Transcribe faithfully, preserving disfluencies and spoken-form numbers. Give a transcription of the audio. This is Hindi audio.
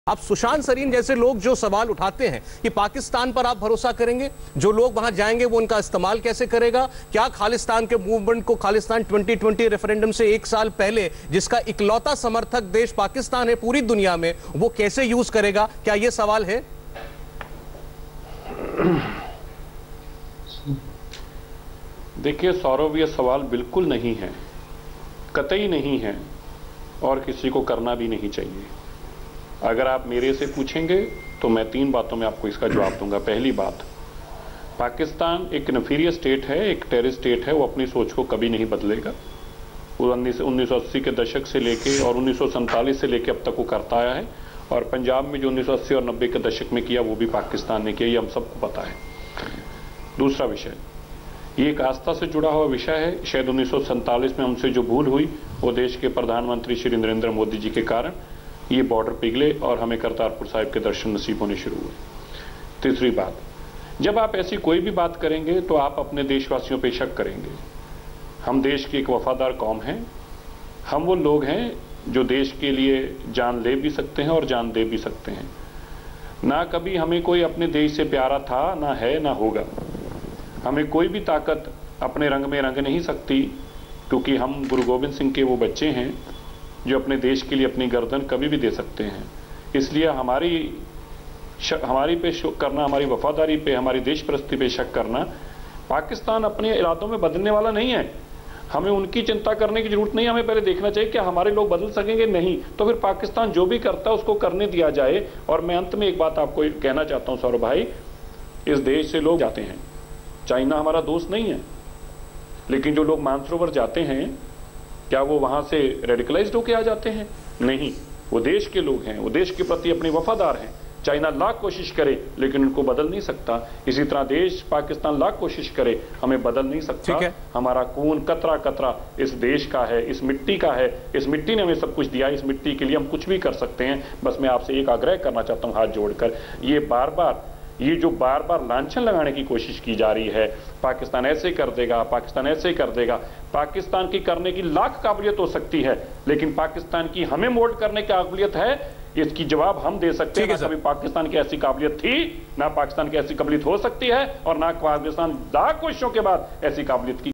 अब सुशांत सरीन जैसे लोग जो सवाल उठाते हैं कि पाकिस्तान पर आप भरोसा करेंगे, जो लोग वहां जाएंगे वो उनका इस्तेमाल कैसे करेगा, क्या खालिस्तान के मूवमेंट को खालिस्तान ट्वेंटी ट्वेंटी रेफरेंडम से एक साल पहले जिसका इकलौता समर्थक देश पाकिस्तान है पूरी दुनिया में, वो कैसे यूज करेगा, क्या ये सवाल है? देखिए सौरभ, ये सवाल बिल्कुल नहीं है, कतई नहीं है और किसी को करना भी नहीं चाहिए। अगर आप मेरे से पूछेंगे तो मैं तीन बातों में आपको इसका जवाब दूंगा। पहली बात, पाकिस्तान एक इन्फीरियर स्टेट है, एक टेररिस्ट स्टेट है, वो अपनी सोच को कभी नहीं बदलेगा। वो उन्नीस सौ अस्सी के दशक से लेके और उन्नीस सौ सैंतालीस से लेके अब तक वो करता आया है, और पंजाब में जो उन्नीस सौ अस्सी और नब्बे के दशक में किया वो भी पाकिस्तान ने किया, ये हम सबको पता है। दूसरा विषय, ये एक आस्था से जुड़ा हुआ विषय है। शायद उन्नीस सौ सैंतालीस में हमसे जो भूल हुई वो देश के प्रधानमंत्री श्री नरेंद्र मोदी जी के कारण ये बॉर्डर पिघले और हमें करतारपुर साहिब के दर्शन नसीब होने शुरू हुए। तीसरी बात, जब आप ऐसी कोई भी बात करेंगे तो आप अपने देशवासियों पे शक करेंगे। हम देश की एक वफादार कौम हैं, हम वो लोग हैं जो देश के लिए जान ले भी सकते हैं और जान दे भी सकते हैं। ना कभी हमें कोई अपने देश से प्यारा था, ना है, ना होगा। हमें कोई भी ताकत अपने रंग में रंग नहीं सकती, क्योंकि हम गुरु गोविंद सिंह के वो बच्चे हैं जो अपने देश के लिए अपनी गर्दन कभी भी दे सकते हैं। इसलिए हमारी हमारी पे शक करना, हमारी वफादारी पे, हमारी देश परस्ती पे शक करना, पाकिस्तान अपने इरादों में बदलने वाला नहीं है। हमें उनकी चिंता करने की जरूरत नहीं। हमें पहले देखना चाहिए कि हमारे लोग बदल सकेंगे, नहीं तो फिर पाकिस्तान जो भी करता है उसको करने दिया जाए। और मैं अंत में एक बात आपको कहना चाहता हूँ सौरभ भाई, इस देश से लोग जाते हैं, चाइना हमारा दोस्त नहीं है, लेकिन जो लोग मानसरोवर जाते हैं क्या वो वहां से रेडिकलाइज्ड होकर आ जाते हैं? नहीं, वो देश के लोग हैं, वो देश के प्रति अपने वफादार हैं। चाइना लाख कोशिश करे लेकिन उनको बदल नहीं सकता। इसी तरह देश पाकिस्तान लाख कोशिश करे, हमें बदल नहीं सकता। हमारा खून कतरा कतरा इस देश का है, इस मिट्टी का है। इस मिट्टी ने हमें सब कुछ दिया, इस मिट्टी के लिए हम कुछ भी कर सकते हैं। बस मैं आपसे एक आग्रह करना चाहता हूँ हाथ जोड़कर, ये बार बार ये जो बार बार लांछन लगाने की कोशिश की जा रही है, पाकिस्तान ऐसे कर देगा, पाकिस्तान ऐसे कर देगा, पाकिस्तान की करने की लाख काबिलियत हो सकती है, लेकिन पाकिस्तान की हमें मोल्ड करने की काबिलियत है, इसकी जवाब हम दे सकते हैं। ना कभी पाकिस्तान की ऐसी काबिलियत थी, ना पाकिस्तान की ऐसी काबिलियत हो सकती है, और ना पाकिस्तान लाख कोशिशों के बाद ऐसी काबिलियत की